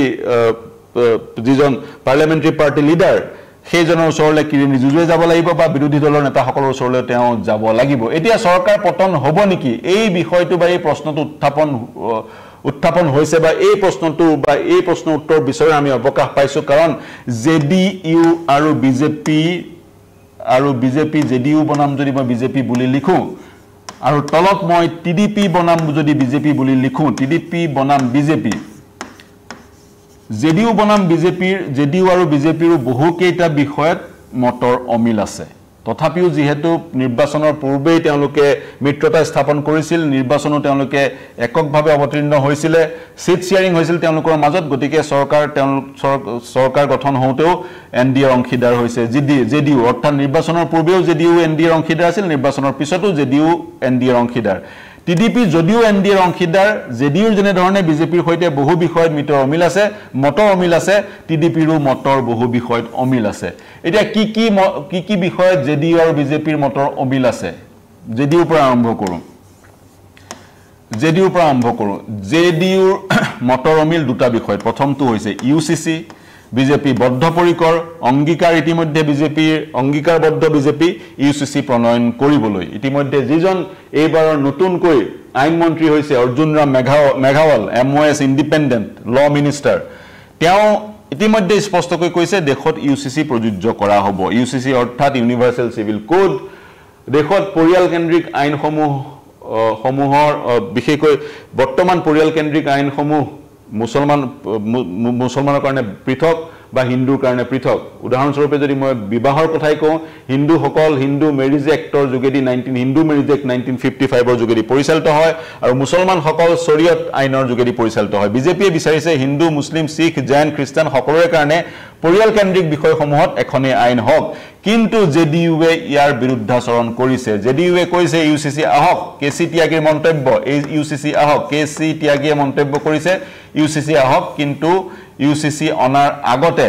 যিজন পাৰ্লামেণ্টাৰী পাৰ্টি লিডাৰ সেইজনৰ ওচৰলৈ কিৰণ ৰিজিজুৱে যাব লাগিব বা বিৰোধী দলৰ নেতাসকলৰ ওচৰলৈ তেওঁ যাব লাগিব এতিয়া চৰকাৰ পতন হ'ব নেকি এই বিষয়টো বা এই প্ৰশ্নটো উত্থাপন উত্থাপন হৈছে বা এই প্ৰশ্নটো বা এই প্ৰশ্ন উত্তৰ বিচাৰি আমি অৱকাশ পাইছো কাৰণ জেডিইউ আৰু বিজেপি আৰু বিজেপি জেডিইউ বনাম যদি মই বিজেপি বুলি লিখো আৰু তলত মই টিডিপি বনাম যদি বিজেপি বুলি লিখো টিডিপি বনাম বিজেপি জেডিইউ বনাম বিজেপিৰ জেডিইউ আৰু বিজেপিৰ বহু কেইটা বিষয়ত মতৰ অমিল আছে তথাপিও যেহেতু নিৰ্বাচনৰ পূৰ্বেই তেওঁলোকে মিত্ৰতা স্থাপন কৰিছিল নিৰ্বাচনো তেওঁলোকে এককভাৱে অৱতীৰ্ণ হৈছিল সিট শেয়াৰিং হৈছিল তেওঁলোকৰ মাজত গতিকে চৰকাৰ চৰকাৰ গঠন হওঁতেও এনডিএৰ অংশীদাৰ হৈছে জেডিইউ অৰ্থাৎ নিৰ্বাচনৰ পূৰ্বেও জেডিইউ এনডিএৰ অংশীদাৰ আছিল নিৰ্বাচনৰ পিছতো জেডিইউ এনডিএৰ অংশীদাৰ টিডিপি যদিও এনডিএৰ অংশীদাৰ জেডিইউৰ যেনে ধৰণে বিজেপিৰ সৈতে বহু বিষয়ত মিত্ৰৰ অমিল আছে মতৰ অমিল আছে টিডিপিৰো মতৰ বহু বিষয়ত অমিল আছে এতিয়া কি কি কি কি বিষয়ত জেডিইউ আৰু বিজেপিৰ মতৰ অমিল আছে জেডিইউৰ পৰা আৰম্ভ কৰোঁ জেডিইউৰ পৰা আৰম্ভ কৰোঁ জেডিইউৰ মতৰ অমিল দুটা বিষয়ত প্ৰথমটো হৈছে ইউচিচি বিজেপি বদ্ধপৰিকৰ অংগীকাৰ ইতিমধ্যে বিজেপিৰ অংগীকাৰবদ্ধ বিজেপি ইউচিচি প্ৰণয়ন কৰিবলৈ ইতিমধ্যে যিজন এইবাৰৰ নতুনকৈ আইন মন্ত্ৰী হৈছে Arjun Ram Meghwal MOS independent law minister তেওঁ ইতিমধ্যে স্পষ্টকৈ কৈছে দেশত ইউচিচি প্ৰযোজ্য কৰা হ'ব ইউচিচি অৰ্থাৎ ইউনিভাৰ্চেল চিভিল কোড দেশত পৰিয়াল কেন্দ্ৰিক আইনসমূহ সমূহৰ বিশেষকৈ বৰ্তমান পৰিয়াল কেন্দ্ৰিক আইনসমূহ মুছলমান মুছলমানৰ কাৰণে পৃথক বা হিন্দুৰ কাৰণে পৃথক উদাহৰণস্বৰূপে যদি মই বিবাহৰ কথাই কওঁ হিন্দুসকল হিন্দু মেৰিজ এক্টৰ যোগেদি nineteen Hindu marriage act nineteen fifty ফাইভৰ যোগেদি পৰিচালিত হয় আৰু মুছলমানসকল শৰীয়ত আইনৰ যোগেদি পৰিচালিত হয় বিজেপিয়ে বিচাৰিছে হিন্দু মুছলিম শিখ জৈন খ্ৰীষ্টান সকলোৰে কাৰণে পৰিয়াল কেন্দ্ৰিক বিষয়সমূহত এখনেই আইন হওক কিন্তু জেডিইউৱে ইয়াৰ বিৰুদ্ধাচৰণ কৰিছে জেডিইউৱে কৈছে ইউচিচি আহক কেচি ত্যাগীৰ মন্তব্য এই ইউচিচি আহক কেচি ত্যাগীয়ে মন্তব্য কৰিছে ইউচিচি আহক কিন্তু ইউচিচি অনাৰ আগতে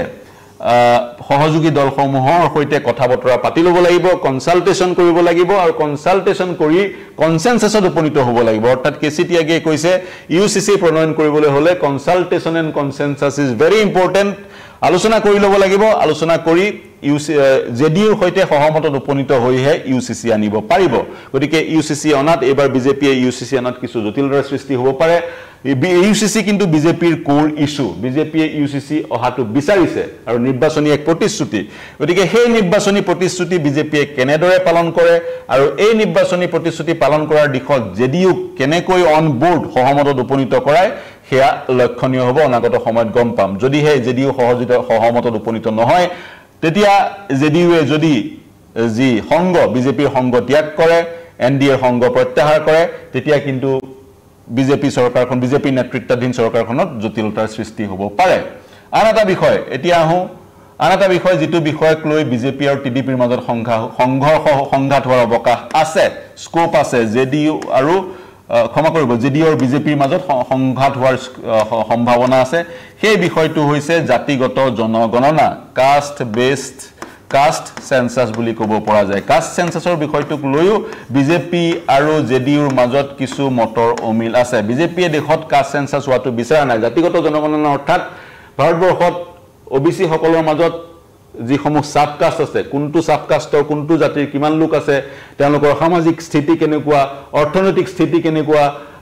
সহযোগী দলসমূহৰ সৈতে কথা বতৰা পাতি ল'ব লাগিব কনসালটেশন কৰিব লাগিব আৰু কনসালটেশন কৰি কনসেনসাছত উপনীত হ'ব লাগিব অৰ্থাৎ কেচি ত্যাগীয়ে কৈছে ইউচিচি প্ৰণয়ন কৰিবলৈ হলে consultation and consensus is very important আলোচনা কৰি ল'ব লাগিব আলোচনা কৰি ইউচি জেডিইউৰ সৈতে সহমতত উপনীত হৈহে ইউচিচি আনিব পাৰিব গতিকে ইউচিচি অনাত এবাৰ বিজেপিয়ে ইউচিচি অনাত কিছু জটিলতাৰ সৃষ্টি হ'ব পাৰে ইউচিচি কিন্তু বিজেপিৰ কোৰ ইস্যু বিজেপিয়ে ইউচিচি অহাটো বিচাৰিছে আৰু নিৰ্বাচনী এক প্ৰতিশ্ৰুতি গতিকে সেই নিৰ্বাচনী প্ৰতিশ্ৰুতি বিজেপিয়ে কেনেদৰে পালন কৰে আৰু এই নিৰ্বাচনী প্ৰতিশ্ৰুতি পালন কৰাৰ দিশত জেডিইউ কেনেকৈ অন বোৰ্ড সহমতত উপনীত কৰায় সেয়া লক্ষণীয় হ'ব অনাগত সময়ত গম পাম যদিহে জেডিইউ সহযোগিত সহমতত উপনীত নহয় তেতিয়া জেডিইউৱে যদি যি সংগ বিজেপিৰ সংগ ত্যাগ কৰে এনডিএৰ সংগ প্ৰত্যাহাৰ কৰে তেতিয়া কিন্তু বিজেপি চৰকাৰখন বিজেপি নেতৃত্বাধীন চৰকাৰখনত জটিলতাৰ সৃষ্টি হ'ব পাৰে আন এটা বিষয় এতিয়া আহো আন এটা বিষয় যেটো বিষয়ক লৈ বিজেপি আৰু টিডিপিৰ মাজত সংঘৰ্ষ সংঘাত হোৱাৰ অৱকাশ আছে স্কোপ আছে জেডিইউ আৰু ক্ষমা কৰিব জেডিইউ আৰু বিজেপিৰ মাজত সংঘাত হোৱাৰ সম্ভাৱনা আছে সেই বিষয়টো হৈছে জাতিগত জনগণনা কাষ্ট বেসড কাষ্ট সেন্সাস বুলি ক'ব পৰা যায় কাষ্ট সেন্সাসৰ বিষয়টোক লৈও বিজেপি আৰু জেডিইউৰ মাজত কিছু মতৰ অমিল আছে বিজেপিয়ে দেখত কাষ্ট সেন্সাস হোৱাটো বিচাৰা নাই জাতিগত জনগণনা অৰ্থাৎ ভাৰতবৰ্ষত ওবিসি সকলৰ মাজত যি সমূহ সাব কাষ্ট আছে কোনটো সাব কাষ্টৰ কোনটো জাতিৰ কিমান লোক আছে তেওঁলোকৰ সামাজিক স্থিতি কেনেকুৱা অৰ্থনৈতিক স্থিতি কেনেকুৱা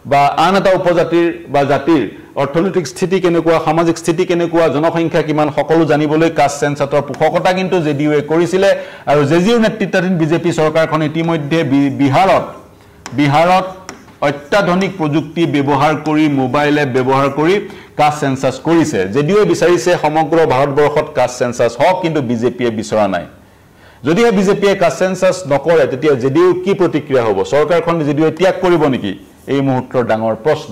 বা আন এটা উপজাতিৰ বা জাতিৰ অৰ্থনৈতিক স্থিতি কেনেকুৱা সামাজিক স্থিতি কেনেকুৱা জনসংখ্যা কিমান সকলো জানিবলৈ কাষ্ট সেন্সাছৰ পোষকতা কিন্তু জেডিইউয়ে কৰিছিলে আৰু জেডিইউৰ নেতৃত্বাধীন বিজেপি চৰকাৰখন ইতিমধ্যে বিহাৰত বিহাৰত অত্যাধুনিক প্ৰযুক্তি ব্যৱহাৰ কৰি মোবাইল এপ ব্যৱহাৰ কৰি কাষ্ট সেন্সাছ কৰিছে জেডিইউয়ে বিচাৰিছে সমগ্ৰ ভাৰতবৰ্ষত কাষ্ট সেন্সাছ হওক কিন্তু বিজেপিয়ে বিচৰা নাই যদি বিজেপিয়ে কাষ্ট সেন্সাছ নকৰে তেতিয়া জেডিইউৰ কি প্ৰতিক্ৰিয়া হ'ব চৰকাৰখন জেডিইউয়ে ত্যাগ কৰিব নেকি এই মুহূৰ্তৰ ডাঙৰ প্ৰশ্ন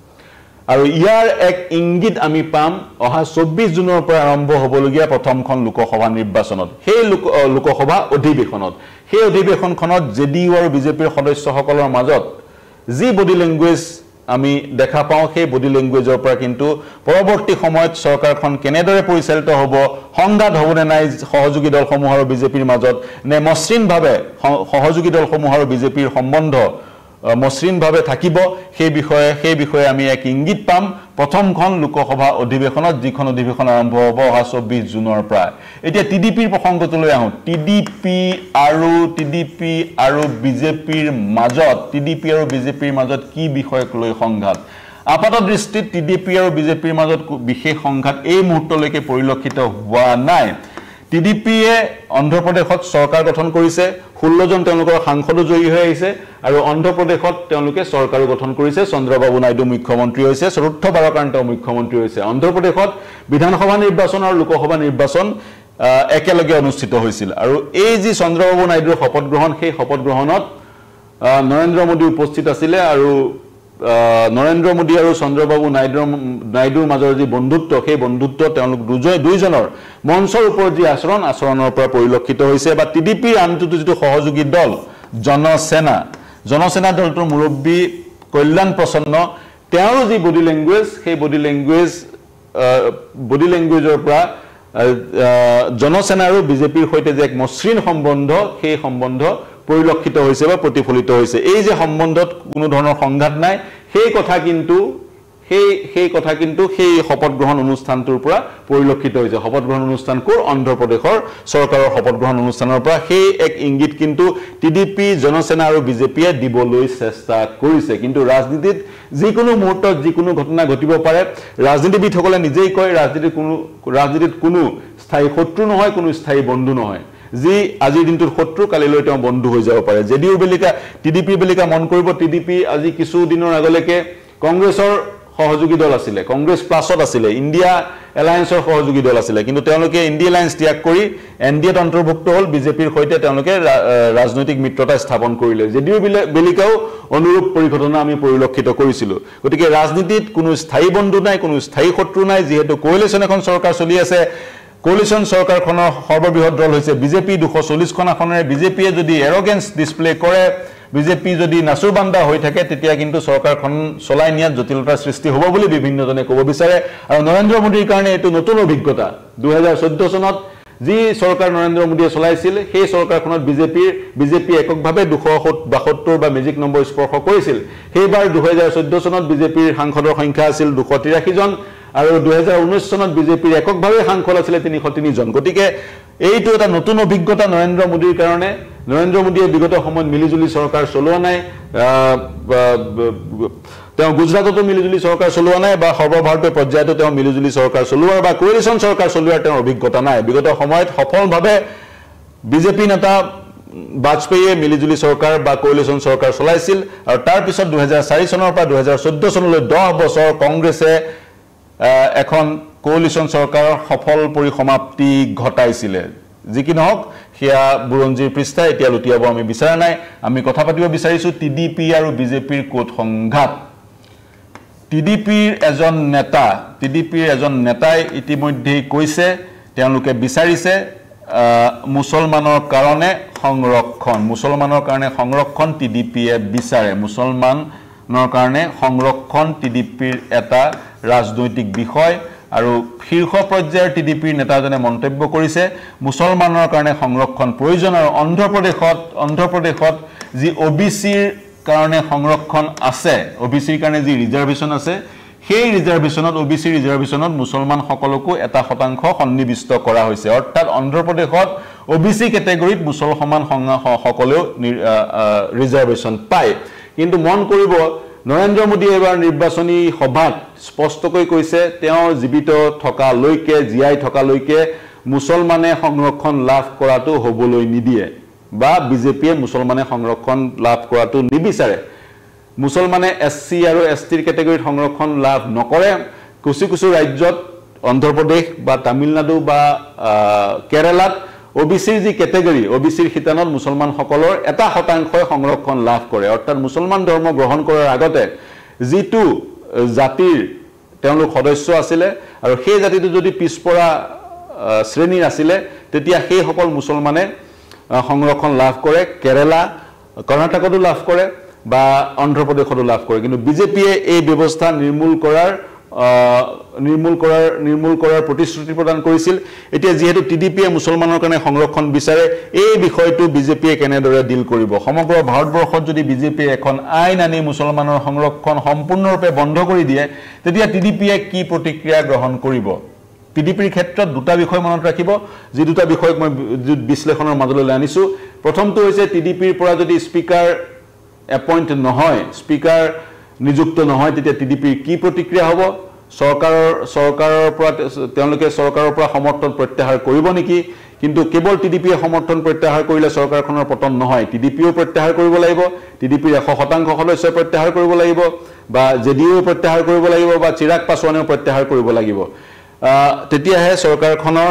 আৰু ইয়াৰ এক ইংগিত আমি পাম অহা চৌব্বিছ জুনৰ পৰা আৰম্ভ হ'বলগীয়া প্ৰথমখন লোকসভা নিৰ্বাচনত সেই লোকসভা অধিৱেশনত সেই অধিৱেশনখনত জেডিইউ আৰু বিজেপিৰ সদস্যসকলৰ মাজত যি বডি ল্যাঙ্গুৱেজ আমি দেখা পাওঁ সেই বডি ল্যাঙ্গুৱেজৰ পৰা কিন্তু পৰৱৰ্তী সময়ত চৰকাৰখন কেনেদৰে পৰিচালিত হ'ব সংঘাত হ'বনে নাই সহযোগী দলসমূহ আৰু বিজেপিৰ মাজত নে মসৃণভাৱে সহযোগী দলসমূহ আৰু বিজেপিৰ সম্বন্ধ মসৃণভাৱে থাকিব সেই বিষয়ে সেই বিষয়ে আমি এক ইংগিত পাম প্ৰথমখন লোকসভা অধিৱেশনত যিখন অধিৱেশন আৰম্ভ হ'ব অহা চৌব্বিছ জুনৰ পৰা এতিয়া টিডিপিৰ প্ৰসংগটোলৈ আহোঁ টিডিপি আৰু টিডিপি আৰু বিজেপিৰ মাজত টিডিপি আৰু বিজেপিৰ মাজত কি বিষয়ক লৈ সংঘাত আপাত দৃষ্টিত টিডিপি আৰু বিজেপিৰ মাজত বিশেষ সংঘাত এই মুহূৰ্তলৈকে পৰিলক্ষিত হোৱা নাই টিডিপিয়ে অন্ধ্ৰপ্ৰদেশত চৰকাৰ গঠন কৰিছে ষোল্ল জন তেওঁলোকৰ সাংসদো জয়ী হৈ আহিছে আৰু অন্ধ্ৰপ্ৰদেশত তেওঁলোকে চৰকাৰ গঠন কৰিছে চন্দ্ৰবাবু নাইডু মুখ্যমন্ত্ৰী হৈছে চতুৰ্থবাৰৰ কাৰণে তেওঁ মুখ্যমন্ত্ৰী হৈছে অন্ধ্ৰপ্ৰদেশত বিধানসভা নিৰ্বাচন আৰু লোকসভা নিৰ্বাচন একেলগে অনুষ্ঠিত হৈছিল আৰু এই যি চন্দ্ৰবাবু নাইডুৰ শপত গ্ৰহণ সেই শপত গ্ৰহণত নৰেন্দ্ৰ মোদী উপস্থিত আছিল আৰু নৰেন্দ্ৰ মোদী আৰু চন্দ্ৰবাবু নাইডুৰ নাইডুৰ মাজৰ যি বন্ধুত্ব সেই বন্ধুত্ব তেওঁলোক দুজনৰ মঞ্চৰ ওপৰত যি আচৰণ আচৰণৰ পৰা পৰিলক্ষিত হৈছে বা টিডিপিৰ আনটো যিটো সহযোগী দল জনসেনা জনসেনা দলটোৰ মুৰব্বী কল্যাণ প্ৰসন্ন তেওঁৰ যি বডি ল্যাঙ্গুৱেজ সেই বডি ল্যাঙ্গুৱেজ বডি ল্যাঙ্গুৱেজৰ পৰা জনসেনা আৰু বিজেপিৰ সৈতে যে এক মসৃণ সম্বন্ধ সেই সম্বন্ধ পৰিলক্ষিত হৈছে বা প্ৰতিফলিত হৈছে এই যে সম্বন্ধত কোনো ধৰণৰ সংঘাত নাই সেই কথা কিন্তু সেই সেই কথা কিন্তু সেই শপত গ্ৰহণ অনুষ্ঠানটোৰ পৰা পৰিলক্ষিত হৈছে শপত গ্ৰহণ অনুষ্ঠান কোৰ অন্ধ্ৰপ্ৰদেশৰ চৰকাৰৰ শপত গ্ৰহণ অনুষ্ঠানৰ পৰা সেই এক ইংগিত কিন্তু টিডিপি জনসেনা আৰু বিজেপিয়ে দিবলৈ চেষ্টা কৰিছে কিন্তু ৰাজনীতিত যিকোনো মুহূৰ্তত যিকোনো ঘটনা ঘটিব পাৰে ৰাজনীতিবিদসকলে নিজেই কয় ৰাজনীতিত কোনো ৰাজনীতিত কোনো স্থায়ী শত্ৰু নহয় কোনো স্থায়ী বন্ধু নহয় যি আজিৰ দিনটোৰ শত্ৰু কালিলৈ তেওঁ বন্ধু হৈ যাব পাৰে জেডিইউ বেলিকা টিডিপি বেলিকা মন কৰিব টিডিপি আজি কিছু দিনৰ আগলৈকে কংগ্ৰেছৰ সহযোগী দল আছিল কংগ্ৰেছ প্লাছত আছিল ইণ্ডিয়া এলায়েন্সৰ সহযোগী দল আছিল কিন্তু তেওঁলোকে ইণ্ডিয়া এলায়েন্স ত্যাগ কৰি এনডিএত অন্তৰ্ভুক্ত হ'ল বিজেপিৰ সৈতে তেওঁলোকে ৰাজনৈতিক মিত্ৰতা স্থাপন কৰিলে জেডিইউ বেলিকাও অনুৰূপ পৰিঘটনা আমি পৰিলক্ষিত কৰিছিলোঁ গতিকে ৰাজনীতিত কোনো স্থায়ী বন্ধু নাই কোনো স্থায়ী শত্ৰু নাই যিহেতু কোয়েলিশন এখন চৰকাৰ চলি আছে কোয়েলিশন চৰকাৰখনৰ সৰ্ববৃহৎ দল হৈছে বিজেপি দুশ চল্লিছ খন আসনেৰে বিজেপিয়ে যদি এৰগেন্স ডিসপ্লে কৰে বিজেপি যদি নাচুৰবান্দা হৈ থাকে তেতিয়া কিন্তু চৰকাৰখন চলাই নিয়াত জটিলতাৰ সৃষ্টি হ'ব বুলি বিভিন্নজনে ক'ব বিচাৰে আৰু নৰেন্দ্ৰ মোদীৰ কাৰণে এইটো নতুন অভিজ্ঞতা দুই হাজাৰ চৈধ্য চনত যি চৰকাৰ নৰেন্দ্ৰ মোদীয়ে চলাইছিল সেই চৰকাৰখনত বিজেপিৰ বিজেপি এককভাৱে দুশ বাসত্তৰ বা মেজিক নম্বৰ স্পৰ্শ কৰিছিল সেইবাৰ দুই হাজাৰ চৈধ্য চনত বিজেপিৰ সাংসদৰ সংখ্যা আছিল দুশ তিৰাশী জন আৰু দুই হাজাৰ ঊনৈছ চনত বিজেপিৰ এককভাৱে সাংসদ আছিল তিনিশ তিনি জন গতিকে এইটো এটা নতুন অভিজ্ঞতা নৰেন্দ্ৰ মোদীৰ কাৰণে নৰেন্দ্ৰ মোদীয়ে বিগত সময়ত মিলিজুলি চৰকাৰ চলোৱা নাই তেওঁ গুজৰাটতো মিলিজুলি চৰকাৰ চলোৱা নাই বা সৰ্বভাৰতীয় পৰ্যায়তো তেওঁ মিলিজুলি চৰকাৰ চলোৱাৰ বা কোয়েলিশন চৰকাৰ চলোৱাৰ তেওঁৰ অভিজ্ঞতা নাই বিগত সময়ত সফলভাৱে বিজেপি নেতা বাজপেয়ীয়ে মিলিজুলি চৰকাৰ বা কোয়েলিশন চৰকাৰ চলাইছিল আৰু তাৰ পিছত দুই হাজাৰ চাৰি চনৰ পৰা দুই হাজাৰ চৈধ্য চনলৈ দহ বছৰ কংগ্ৰেছে এখন কোয়েলিশন চৰকাৰৰ সফল পৰিসমাপ্তি ঘটাইছিল যি কি নহওক হিয়া বুৰঞ্জীৰ পৃষ্ঠা এতিয়া লুটিয়াব আমি বিচাৰা নাই আমি কথা পাতিব বিচাৰিছো টিডিপি আৰু বিজেপিৰ কোট সংঘাত টিডিপিৰ এজন নেতা টিডিপিৰ এজন নেতাই ইতিমধ্যে কৈছে তেওঁলোকে বিচাৰিছে মুছলমানৰ কাৰণে সংৰক্ষণ মুছলমানৰ কাৰণে সংৰক্ষণ টিডিপিয়ে বিচাৰে মুছলমানৰ কাৰণে সংৰক্ষণ টিডিপিৰ এটা ৰাজনৈতিক বিষয় আৰু শীৰ্ষ পৰ্যায়ৰ টিডিপিৰ নেতাজনে মন্তব্য কৰিছে মুছলমানৰ কাৰণে সংৰক্ষণ প্ৰয়োজন আৰু অন্ধ্ৰপ্ৰদেশত অন্ধ্ৰপ্ৰদেশত যি ওবিচিৰ কাৰণে সংৰক্ষণ আছে ওবিচিৰ কাৰণে যি ৰিজাৰ্ভেশন আছে সেই ৰিজাৰ্ভেশনত ওবিচি ৰিজাৰ্ভেশনত মুছলমান সকলকো এটা শতাংশ সন্নিবিষ্ট কৰা হৈছে অৰ্থাৎ অন্ধ্ৰপ্ৰদেশত ওবিচি ক্যাটেগৰীত মুছলমান সকলেও ৰিজাৰ্ভেশন পায় কিন্তু মন কৰিব নৰেন্দ্ৰ মোদী এবাৰ নিৰ্বাচনী সভাত স্পষ্টকৈ কৈছে তেওঁ জীৱিত থকালৈকে জিয়াই থকালৈকে মুছলমানে সংৰক্ষণ লাভ কৰাটো হ'বলৈ নিদিয়ে বা বিজেপিয়ে মুছলমানে সংৰক্ষণ লাভ কৰাটো নিবিচাৰে মুছলমানে এসসি আৰু এসটিৰ ক্যাটেগৰীত সংৰক্ষণ লাভ নকৰে কিছু কিছু ৰাজ্যত অন্ধ্ৰপ্ৰদেশ বা তামিলনাডু বা কেৰালাত ওবিসিৰ যি ক্যাটেগৰী ওবিসিৰ খিতানত মুছলমান সকলৰ এটা শতাংশই সংৰক্ষণ লাভ কৰে অৰ্থাৎ মুছলমান ধৰ্ম গ্ৰহণ কৰাৰ আগতে যিটো জাতিৰ তেওঁলোক সদস্য আছিল আৰু সেই জাতিটো যদি পিছপৰা শ্ৰেণীৰ আছিল তেতিয়া সেই সকল মুছলমানে সংৰক্ষণ লাভ কৰে কেৰালা কৰ্ণাটকতো লাভ কৰে বা অন্ধ্ৰপ্ৰদেশতো লাভ কৰে কিন্তু বিজেপিয়ে এই ব্যৱস্থা নিৰ্মূল কৰাৰ নিৰ্মূল কৰাৰ নিৰ্মূল কৰাৰ প্ৰতিশ্ৰুতি প্ৰদান কৰিছিল এতিয়া যেহেতু টিডিপিয়ে মুছলমানৰ কাৰণে সংৰক্ষণ বিচাৰে এই বিষয়টো বিজেপিয়ে কেনেদৰে ডিল কৰিব সমগ্ৰ ভাৰতবৰ্ষত যদি বিজেপিয়ে এখন আইন আনি মুছলমানৰ সংৰক্ষণ সম্পূৰ্ণৰূপে বন্ধ কৰি দিয়ে তেতিয়া টিডিপিয়ে কি প্ৰতিক্ৰিয়া গ্ৰহণ কৰিব টিডিপিৰ ক্ষেত্ৰত দুটা বিষয় মনত ৰাখিব যে দুটা বিষয়ক মই বিশ্লেষণৰ মাজলৈ আনিছো প্ৰথমটো হৈছে টিডিপিৰ পৰা যদি স্পিকাৰ এপইণ্ট নহয় স্পিকাৰ নিযুক্ত নহয় তেতিয়া টিডিপিৰ কি প্ৰতিক্ৰিয়া হ'ব সৰকাৰৰ সৰকাৰৰ পৰা তেওঁলোকে সৰকাৰৰ পৰা সমৰ্থন প্ৰত্যাহাৰ কৰিব নেকি কিন্তু কেৱল টিডিপিয়ে সমৰ্থন প্ৰত্যাহাৰ কৰিলে সৰকাৰখনৰ পতন নহয় টিডিপিও প্ৰত্যাহাৰ কৰিব লাগিব টিডিপিৰ এশ শতাংশ সদস্য প্ৰত্যাহাৰ কৰিব লাগিব বা জেডিইউ প্ৰত্যাহাৰ কৰিব লাগিব বা চিৰাগ পাছৱানেও প্ৰত্যাহাৰ কৰিব লাগিব তেতিয়াহে সৰকাৰখনৰ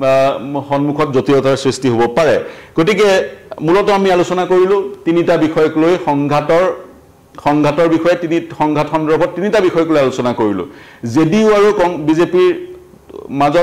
সন্মুখত জটিলতাৰ সৃষ্টি হ'ব পাৰে গতিকে মূলত আমি আলোচনা কৰিলো তিনিটা বিষয়ক লৈ সংঘাতৰ সংঘাতৰ বিষয়ে তিনি সংঘাত সন্দৰ্ভত তিনিটা বিষয়ক লৈ আলোচনা কৰিলো জেডিইউ আৰু বিজেপিৰ মাজত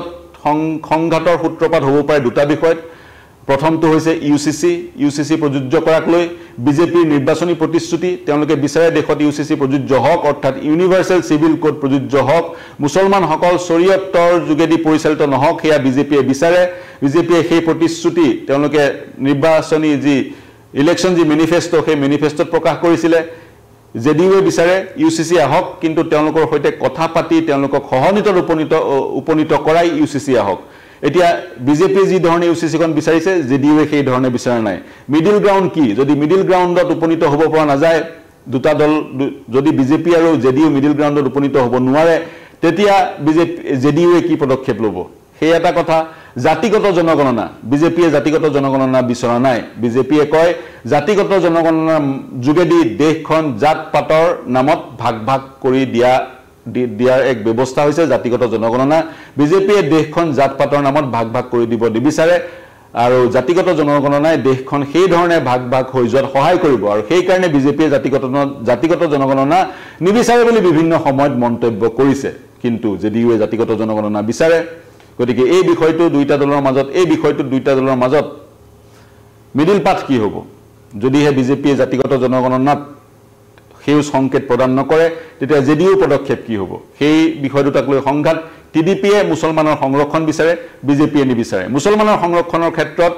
সংঘাতৰ সূত্ৰপাত হ'ব পাৰে দুটা বিষয়ত প্ৰথমটো হৈছে ইউসিসি ইউসিসি প্ৰযোজ্য কৰাক লৈ বিজেপিৰ নিৰ্বাচনী প্ৰতিশ্ৰুতি তেওঁলোকে বিচাৰে দেশত ইউসিসি প্ৰযোজ্য হওক অৰ্থাৎ ইউনিভাৰ্সেল সিভিল কোড প্ৰযোজ্য হওক মুছলমান সকল শৰীয়তৰ যোগেদি পৰিচালিত নহওক হেয়া বিজেপিয়ে বিচাৰে বিজেপিয়ে সেই প্ৰতিশ্ৰুতি তেওঁলোকে নিৰ্বাচনী যি ইলেকশন যি মেনিফেস্টো সেই মেনিফেস্টোত প্ৰকাশ কৰিছিলে জেডিইউ বিচাৰে ইউসিসি আহক কিন্তু তেওঁলোকৰ হৈতে কথা পাতি তেওঁলোকক সহনিত উপনীত উপনীত কৰাই ইউসিসি আহক এতিয়া বিজেপি যি ধৰণে ইউসিসিখন বিচাৰিছে জেডিইউ সেই ধৰণে বিচাৰা নাই মিডল গ্ৰাউণ্ড কি যদি মিডল গ্ৰাউণ্ডত উপনীত হ'ব পৰা নাযায় দুটা দল যদি বিজেপি আৰু জেডিইউ মিডল গ্ৰাউণ্ডত উপনীত হ'ব নোৱাৰে তেতিয়া বিজেপি জেডিইউ কি পদক্ষেপ ল'ব সেই এটা কথা জাতিগত জনগণনা বিজেপিয়ে জাতিগত জনগণনা বিচৰা নাই বিজেপিয়ে কয় জাতিগত জনগণনাৰ যোগেদি দেশখন জাত পাতৰ নামত ভাগ ভাগ কৰি দিয়া দিয়াৰ এক ব্যৱস্থা হৈছে জাতিগত জনগণনা বিজেপিয়ে দেশখন জাত পাতৰ নামত ভাগ ভাগ কৰি দিব নিবিচাৰে আৰু জাতিগত জনগণনাই দেশখন সেই ধৰণে ভাগ ভাগ হৈ যোৱাত সহায় কৰিব আৰু সেই কাৰণে বিজেপিয়ে জাতিগত জাতিগত জনগণনা নিবিচাৰে বুলি বিভিন্ন সময়ত মন্তব্য কৰিছে কিন্তু জেডিইউৱে জাতিগত জনগণনা বিচাৰে গতিকে এই বিষয়টো দুইটা দলৰ মাজত এই বিষয়টো দুইটা দলৰ মাজত মিডল পাথ কি হ'ব যদিহে বিজেপিয়ে জাতিগত জনগণনাত সেই সংকেত প্ৰদান নকৰে তেতিয়া জেডিইউ পদক্ষেপ কি হ'ব সেই বিষয় দুটাক লৈ সংঘাত টিডিপিয়ে মুছলমানৰ সংৰক্ষণ বিচাৰে বিজেপিয়ে নিবিচাৰে মুছলমানৰ সংৰক্ষণৰ ক্ষেত্ৰত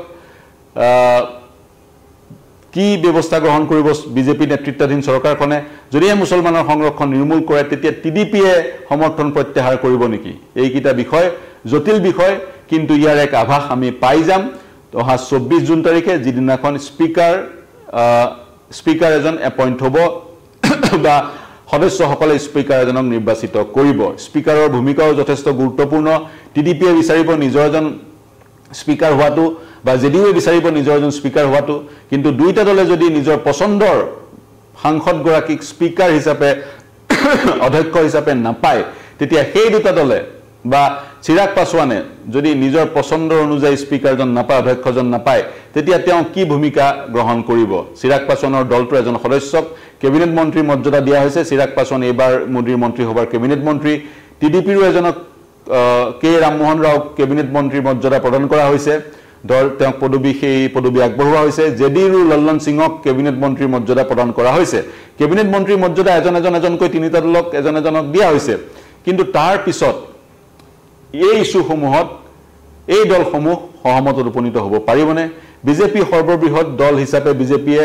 কি ব্যৱস্থা গ্ৰহণ কৰিব বিজেপি নেতৃত্বাধীন চৰকাৰখনে যদিহে মুছলমানৰ সংৰক্ষণ নিৰ্মূল কৰে তেতিয়া টিডিপিয়ে সমৰ্থন প্ৰত্যাহাৰ কৰিব নেকি এইকিটা বিষয় জটিল বিষয় কিন্তু ইয়াৰ এক আভাস আমি পাই যাম অহা চৌব্বিছ জুন তাৰিখে যিদিনাখন স্পিকাৰ স্পিকাৰ এজন এপইণ্ট হ'ব বা সদস্যসকলে স্পিকাৰ এজনক নিৰ্বাচিত কৰিব স্পিকাৰৰ ভূমিকাও যথেষ্ট গুৰুত্বপূৰ্ণ টিডিপিয়ে বিচাৰিব নিজৰ এজন স্পিকাৰ হোৱাটো বা জেডিইউৱে বিচাৰিব নিজৰ এজন স্পিকাৰ হোৱাটো কিন্তু দুইটা দলে যদি নিজৰ পছন্দৰ সাংসদগৰাকীক স্পিকাৰ হিচাপে অধ্যক্ষ হিচাপে নাপায় তেতিয়া সেই দুটা দলে বা চিৰাগ পাছৱানে যদি নিজৰ পছন্দৰ অনুযায়ী স্পিকাৰজন নাপায় অধ্যক্ষজন নাপায় তেতিয়া তেওঁ কি ভূমিকা গ্ৰহণ কৰিব চিৰাগ পাছৱানৰ দলটো এজন সদস্যক কেবিনেট মন্ত্ৰী মৰ্যাদা দিয়া হৈছে চিৰাগ পাছৱান এবাৰ মোদীৰ মন্ত্ৰী হবাৰ কেবিনেট মন্ত্ৰী টিডিপিৰ এজনক কে ৰামমোহন ৰাওক কেবিনেট মন্ত্ৰী মৰ্যাদা প্ৰদান কৰা হৈছে দল তেওঁ পদবী সেই পদবী আগবঢ়োৱা হৈছে জেডিইউৰ লল্লন সিঙক কেবিনেট মন্ত্ৰী মৰ্যাদা প্ৰদান কৰা হৈছে কেবিনেট মন্ত্ৰী মৰ্যাদা এজন এজন এজনকৈ তিনিটা দলক এজন এজনক দিয়া হৈছে কিন্তু তাৰ পিছত এই ইস্যুসমূহত এই দলসমূহ সহমতত উপনীত হ'ব পাৰিবনে বিজেপি সৰ্ববৃহৎ দল হিচাপে বিজেপিয়ে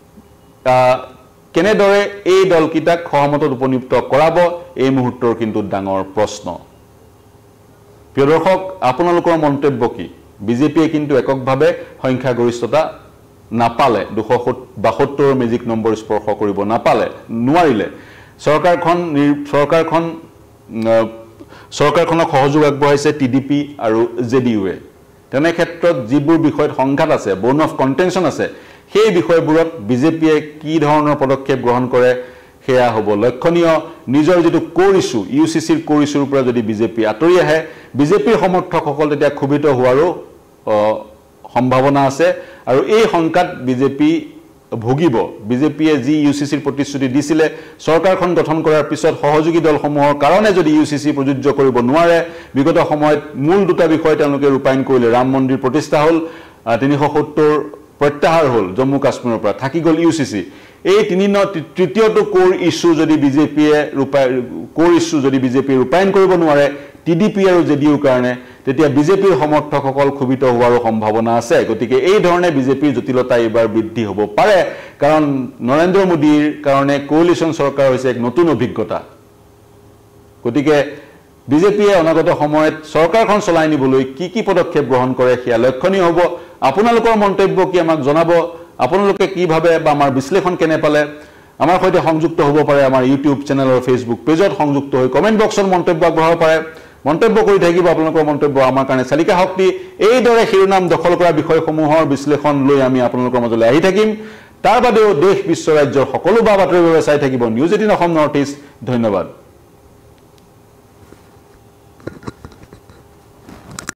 কেনেদৰে এই দলকিটাক সহমতত উপনীত কৰাব এই মুহূৰ্তৰ কিন্তু ডাঙৰ প্ৰশ্ন প্ৰিয় দৰ্শক আপোনালোকৰ মন্তব্য কি বিজেপিয়ে কিন্তু এককভাৱে সংখ্যাগৰিষ্ঠতা নাপালে দুশ বাসত্তৰ মেজিক নম্বৰ স্পৰ্শ কৰিব নাপালে নোৱাৰিলে চৰকাৰখন চৰকাৰখন চৰকাৰখনক সহযোগ আগবঢ়াইছে টিডিপি আৰু জেডিইউৱে তেনে ক্ষেত্ৰত যিবোৰ বিষয়ত সংঘাত আছে বোন অফ কন্টেনশন আছে সেই বিষয়বোৰত বিজেপিয়ে কি ধৰণৰ পদক্ষেপ গ্ৰহণ কৰে সেয়া হ'ব লক্ষণীয় নিজৰ যেটো কোৰ ইস্যু ইউসিসিৰ কোৰ ইস্যুৰ পৰা যদি বিজেপি আতৰি আহে বিজেপিৰ সমৰ্থকসকল তেতিয়া ক্ষুভিত হোৱাৰো সম্ভাৱনা আছে আৰু এই সংকাত বিজেপি ভুগিব বিজেপিয়ে যি ইউসিসিৰ প্ৰতিশ্ৰুতি দিছিলে চৰকাৰখন গঠন কৰাৰ পিছত সহযোগী দলসমূহৰ কাৰণে যদি ইউসিসি প্ৰযোজ্য কৰিব নোৱাৰে বিগত সময়ত মূল দুটা বিষয় তেওঁলোকে ৰূপায়ণ কৰিলে ৰাম মন্দিৰ প্ৰতিষ্ঠা হ'ল তিনিশ সত্তৰ প্ৰত্যাহাৰ হ'ল জম্মু কাশ্মীৰৰ পৰা থাকি গ'ল ইউসিসি এই তিনি ন তৃতীয়টো কোৰ ইস্যু যদি বিজেপিয়ে ৰূপায়ণ কোৰ ইস্যু যদি বিজেপি ৰূপায়ণ কৰিব নোৱাৰে টিডিপি আৰু জেডিইউৰ কাৰণে তেতিয়া বিজেপিৰ সমৰ্থকসকল ক্ষুভিত হোৱাৰো সম্ভাৱনা আছে গতিকে এই ধৰণে বিজেপিৰ জটিলতা এবাৰ বৃদ্ধি হ'ব পাৰে কাৰণ নৰেন্দ্ৰ মোদীৰ কাৰণে কোলিশন চৰকাৰ হৈছে এক নতুন অভিজ্ঞতা গতিকে বিজেপিয়ে অনাগত সময়ত চৰকাৰখন চলাই নিবলৈ কি কি পদক্ষেপ গ্ৰহণ কৰে সেয়া লক্ষণীয় হ'ব আপোনালোকৰ মন্তব্য কি আমাক জনাব আপোনালোকে কি ভাবে বা আমাৰ বিশ্লেষণ কেনে পালে আমাৰ সৈতে সংযুক্ত হ'ব পাৰে আমাৰ ইউটিউব চেনেল আৰু ফেসবুক পেজত সংযুক্ত হৈ কমেন্ট বক্সত মন্তব্য আগবঢ়াব পাৰে মন্তব্য কৰি থাকিব আপোনালোকৰ মন্তব্য আমাৰ কাৰণে চালিকা শক্তি এই দৰে শিৰোনাম দখল কৰা বিষয়সমূহৰ বিশ্লেষণ লৈ আমি আপোনালোকৰ মাজলৈ আহি থাকিম তাৰ বাদেও দেশ বিশ্ব ৰাজ্যৰ সকলো বা বাতৰিৰ বাবে চাই থাকিব news eighteen Assam north east ধন্যবাদ